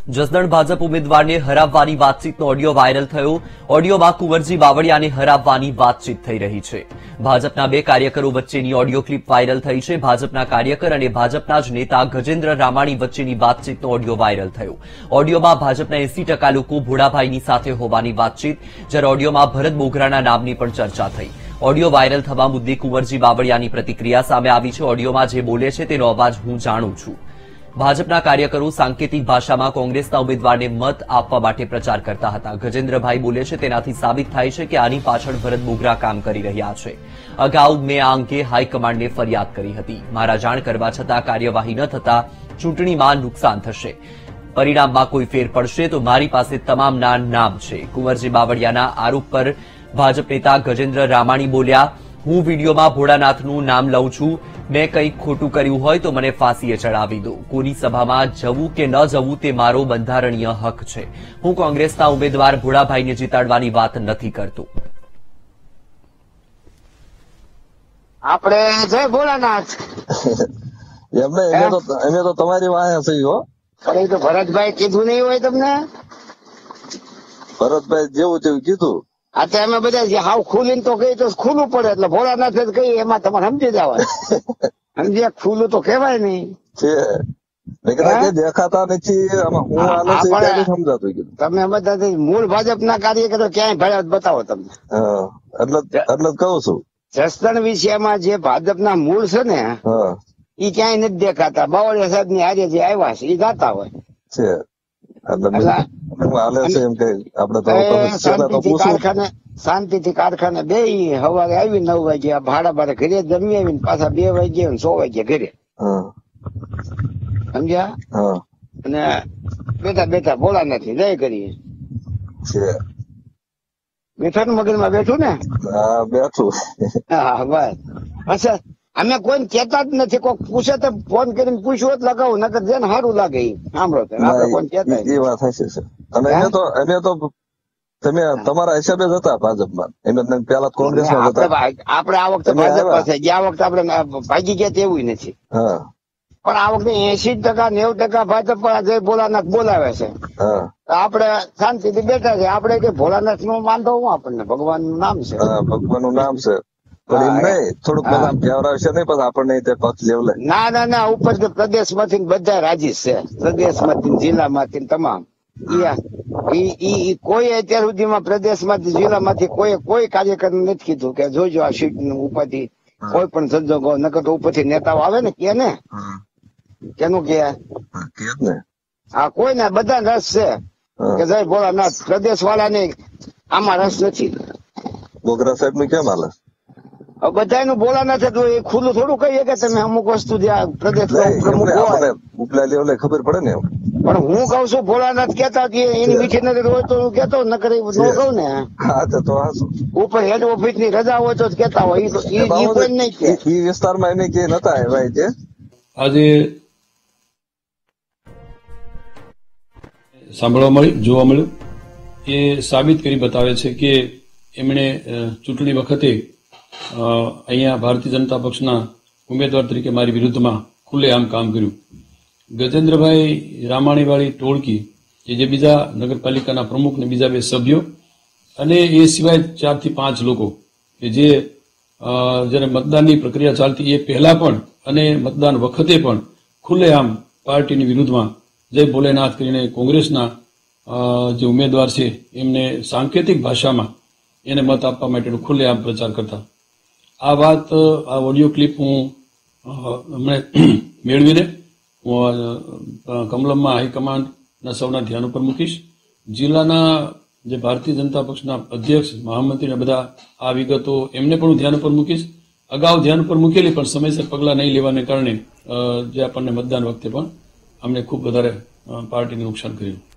જસદણ ભાજપ ઉમેદવારને હરાવવાની વાતચીતનો audio viral થયો। ઓડિયોમાં કુંવરજી બાવળિયાને હરાવવાની વાતચીત થઈ રહી છે। ભાજપના બે કાર્યકરો વચ્ચેની ઓડિયો ક્લિપ વાયરલ થઈ છે। ભાજપના કાર્યકર અને ભાજપના જ નેતા ગજેન્દ્ર રામાણી વચ્ચેની વાતચીતનો ઓડિયો વાયરલ થયો। ઓડિયોમાં ભાજપના 80% લોકો ભોળાભાઈની સાથે હોવાની વાતચીત, જ્યારે ઓડિયોમાં ભરત બોઘરાના નામની પણ ચર્ચા થઈ। ઓડિયો વાયરલ થવા મુદ્દે કુંવરજી બાવળિયાની પ્રતિક્રિયા સામે આવી છે। ઓડિયોમાં જે બોલે છે તેનો અવાજ હું જાણું છું। ભાજપના કાર્યકરો સાંકેતિક ભાષામાં કોંગ્રેસના ઉમેદવારને મત આપવા માટે પ્રચાર કરતા હતા। ગજેન્દ્રભાઈ બોલે છે તેનાથી સાબિત થાય છે કે આની પાછળ ભરત બોઘરા કામ કરી રહ્યા છે। અગાઉ મેં આ અંગે હાઈકમાન્ડને ફરિયાદ કરી હતી। મારા જાણ કરવા છતાં કાર્યવાહી ન થતા ચૂંટણીમાં નુકસાન થશે। પરિણામમાં કોઈ ફેર પડશે તો મારી પાસે તમામના નામ છે। કુંવરજી બાવળિયાના આરોપ પર ભાજપ નેતા ગજેન્દ્ર રામાણી બોલ્યા, હું વિડીયોમાં ભોળાનાથનું નામ લઉં છું। મેં કંઈક ખોટું કર્યું હોય તો મને ફાંસીએ ચડાવી દો। કોની સભામાં જવું કે ન જવું તે મારો બંધારણીય હક છે। હું કોંગ્રેસના ઉમેદવાર ભોળાભાઈને જીતાડવાની વાત નથી કરતો। આપણે જય ભોળાનાથ એમને તો તમારી વાહે છે હો। પણ એ તો ભરતભાઈ કીધું નહીં હોય તમને? ભરતભાઈ જેવું તેવું કીધું। આ તો અમે બધા હાવ ખુલીને તો કઈ તો ખુલ્લું પડે, એટલે ભોળાનાથ જ કઈ એમાં તમારે સમજી જવાય। સમજ્યા? ખુલ્લું તો કહેવાય નહીં છે, દેખાતા નથી સમજાતું। તમે બધા મૂળ ભાજપના કાર્યકરો ક્યાંય ભર્યા બતાવો તમને। એટલે કહું છું, જસદણ વિષયમાં જે ભાજપના મૂળ છે ને એ ક્યાંય નથી દેખાતા। બાવળિયા સાહેબ ની આજે જે આવ્યા છે એ જાતા હોય શાંતિથી કારખાને બે સવારે આવી 9 વાગ્યા ભાડા ભાડે ઘરે જમી આવીને પાછા 2 વાગ્યા 6 વાગ્યા ઘરે। સમજ્યા? અને બેઠા બેઠા ભોળાનાથ જય કરીએ। બેઠા ને મગજમાં બેઠું ને? બેઠું। હા બસ। અચ્છા, અમે કોઈને કેતા જ નથી। કોઈ પૂછે તો ફોન કરીને પૂછવું જ લગાવું, નકર જેને સારું લાગે એ સાંભળો। આપડે કોઈ કેતા એ વાત હશે સર। અને એને તો તમે તમારા હિસાબે જ હતા ભાજપમાં, એમ પેલા કોંગ્રેસમાં હતા। આપડે આ વખતે ભાજપમાં છે, ગયા વખતે આપડે ભાગી ગયા તેવું નથી। પણ આ વખતે 80% 90% ભાજપ જય ભોળાનાથ બોલાવે છે। આપડે શાંતિથી બેઠા છે। આપડે કે ભોળાનાથ નું માનતો હું, આપણને ભગવાન નું નામ છે। ભગવાન નું નામ છે, પણ એમ નહીં થોડુંક બધા કેવરાવશે નહીં, પછી આપણને તે પક્ષ લેવલે ના ઉપર પ્રદેશ માંથી બધા રાજી છે। પ્રદેશ માંથી, જિલ્લા માંથી તમામ કોઈ અત્યાર સુધીમાં પ્રદેશ માંથી, જિલ્લા માંથી કોઈ કાર્યકર નથી કીધું કે જોજો આ સીટ નું ઉપરથી કોઈ પણ સંજોગો, નકર તો ઉપરથી નેતાઓ આવે ને કે ને કેનું કે હા કોઈ ને બધા રસ છે કે જય ભોળાનાથ। પ્રદેશ વાળા ને આમાં રસ નથી। બોઘરા સાહેબ નું કેમ હાલે? બધા નું ભોળાનાથ એ ખુલ્લું થોડું કહીએ કે તમે અમુક વસ્તુ જ્યાં પ્રદેશ પ્રમુખ હોય ઉપલા લેવલે ખબર પડે ને। પણ હું કઉ છું ભોળાનાથ કેતા એની મીઠી નજર હોય તો હું કેતો, નકર ન કહું ને। ઉપર હેડ ઓફિસ ની રજા હોય તો કેતા હોય, કોઈ નહીં કે એ વિસ્તારમાં એને કે નતા ભાઈ જે આજે સાંભળવા મળ્યું, જોવા મળ્યું, એ સાબિત કરી બતાવે છે કે એમણે ચૂંટણી વખતે અહીંયા ભારતીય જનતા પક્ષના ઉમેદવાર તરીકે મારી વિરુદ્ધમાં ખુલ્લેઆમ કામ કર્યું। ગજેન્દ્રભાઈ રામાણીવાળી ટોળકી કે જે બીજા નગરપાલિકાના પ્રમુખ ને બીજા 2 સભ્યો અને એ સિવાય 4 થી 5 લોકો કે જે જયારે મતદાનની પ્રક્રિયા ચાલતી એ પહેલા પણ અને મતદાન વખતે પણ ખુલ્લેઆમ પાર્ટીની વિરુદ્ધમાં જય ભોલેનાથ કરીને કોંગ્રેસના જે ઉમેદવાર છે એમને સાંકેતિક ભાષામાં એને મત આપવા માટેનો ખુલ્લેઆમ પ્રચાર કરતા। આ વાત, આ ઓડિયો ક્લિપ હું હમણાં મેળવીને હું કમલમમાં હાઈકમાન્ડના સૌના ધ્યાન ઉપર મૂકીશ। જિલ્લાના જે ભારતીય જનતા પક્ષના અધ્યક્ષ, મહામંત્રીને બધા આ વિગતો એમને પણ ધ્યાન ઉપર મૂકીશ। અગાઉ ધ્યાન ઉપર મૂકેલી પણ સમયસર પગલાં નહીં લેવાને કારણે જે આપણને મતદાન વખતે પણ અમને ખૂબ વધારે પાર્ટીને નુકસાન કર્યું।